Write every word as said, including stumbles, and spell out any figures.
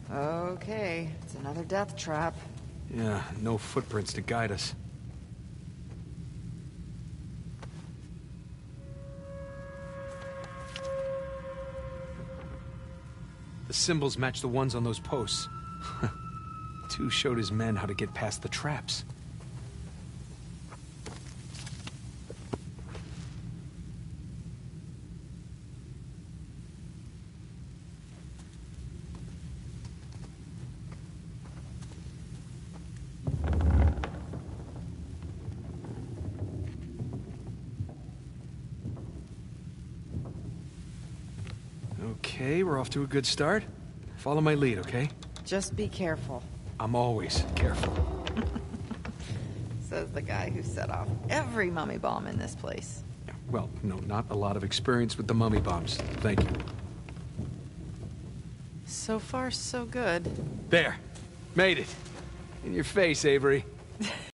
Okay, it's another death trap. Yeah, no footprints to guide us. The symbols match the ones on those posts. Two showed his men how to get past the traps. Okay, we're off to a good start. Follow my lead, okay? Just be careful, I'm always careful. says the guy who set off every mummy bomb in this place. Well, no, not a lot of experience with the mummy bombs. Thank you. So far, so good. There. Made it. In your face, Avery.